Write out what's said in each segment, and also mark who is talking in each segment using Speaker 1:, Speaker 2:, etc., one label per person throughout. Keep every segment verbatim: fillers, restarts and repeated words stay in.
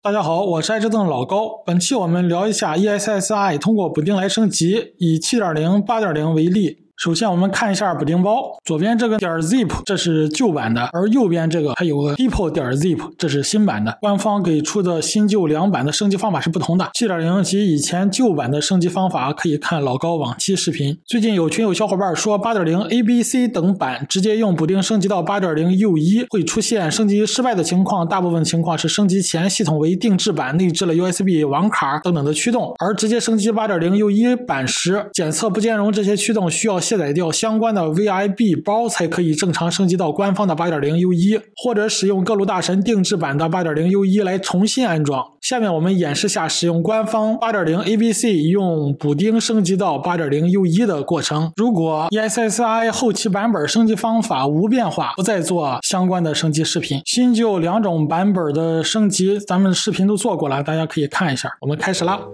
Speaker 1: 大家好，我是爱折腾老高。本期我们聊一下 E S S I 通过补丁来升级，以 七点零、八点零 为例。首先我们看一下补丁包，左边这个点 zip 这是旧版的，而右边这个还有个 depot 点 zip 这是新版的。官方给出的新旧两版的升级方法是不同的。七点零 及以前旧版的升级方法可以看老高往期视频。最近有群有小伙伴说 八点零 A B C 等版直接用补丁升级到 八点零 U 一 会出现升级失败的情况，大部分情况是升级前系统为定制版内置了 U S B 网卡等等的驱动，而直接升级 八点零 U 一 版时检测不兼容这些驱动，需要卸载掉相关的 V I B 包才可以正常升级到官方的 八点零 U 一， 或者使用各路大神定制版的 八点零 U 一 来重新安装。下面我们演示下使用官方 八点零 A B C 用补丁升级到 八点零 U 一 的过程。如果 E S S I 后期版本升级方法无变化，不再做相关的升级视频。新旧两种版本的升级咱们视频都做过了，大家可以看一下。我们开始啦。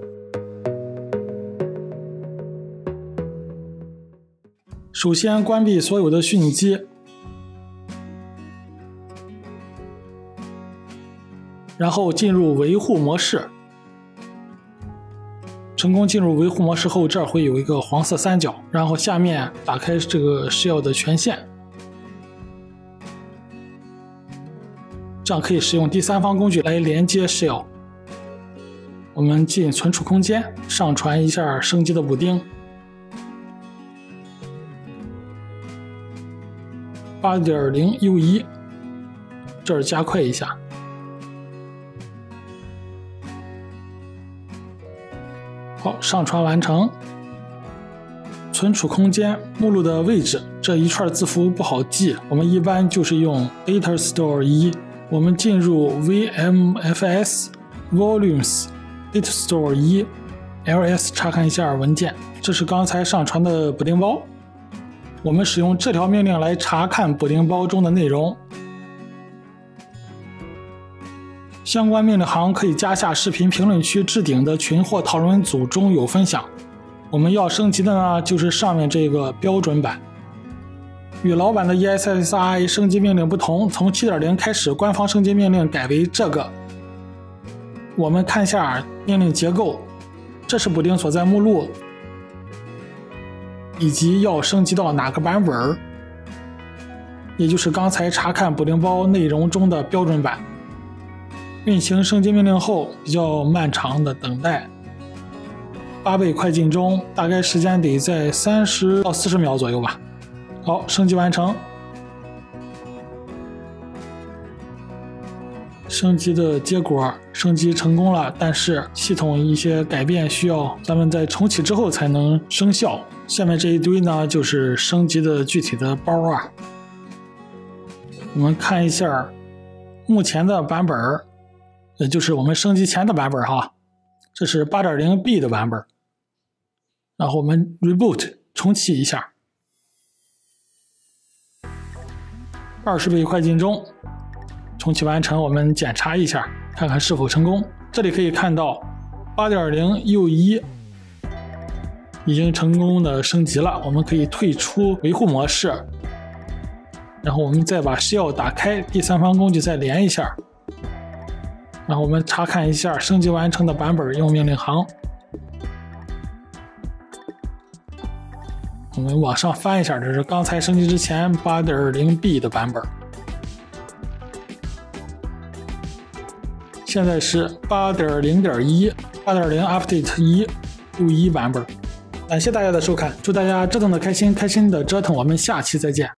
Speaker 1: 首先关闭所有的虚拟机，然后进入维护模式。成功进入维护模式后，这儿会有一个黄色三角，然后下面打开这个 Shell 的权限，这样可以使用第三方工具来连接 Shell。我们进存储空间，上传一下升级的补丁。八点零 U 一 这儿加快一下，好，上传完成。存储空间目录的位置，这一串字符不好记，我们一般就是用 Data Store 一。我们进入 V M F S Volumes Data Store 一 L S 查看一下文件，这是刚才上传的补丁包。我们使用这条命令来查看补丁包中的内容。相关命令行可以加下视频评论区置顶的群或讨论组中有分享。我们要升级的呢，就是上面这个标准版。与老版的 E S S I 升级命令不同，从 七点零 开始，官方升级命令改为这个。我们看一下命令结构，这是补丁所在目录，以及要升级到哪个版本，也就是刚才查看补丁包内容中的标准版。运行升级命令后，比较漫长的等待，八倍快进中，大概时间得在三十到四十秒左右吧。好，升级完成。升级的结果，升级成功了，但是系统一些改变需要咱们在重启之后才能生效。下面这一堆呢，就是升级的具体的包啊。我们看一下目前的版本，也就是我们升级前的版本哈，这是 八点零 B 的版本。然后我们 reboot 重启一下，二十倍快进中，重启完成。我们检查一下，看看是否成功。这里可以看到 八点零 U 一 已经成功的升级了，我们可以退出维护模式，然后我们再把 Shell 打开，第三方工具再连一下，然后我们查看一下升级完成的版本，用命令行。我们往上翻一下，这是刚才升级之前 八点零 B 的版本。现在是 八点零点一 八点零 Update 一 U 一 版本。感谢大家的收看，祝大家折腾的开心，开心的折腾，我们下期再见。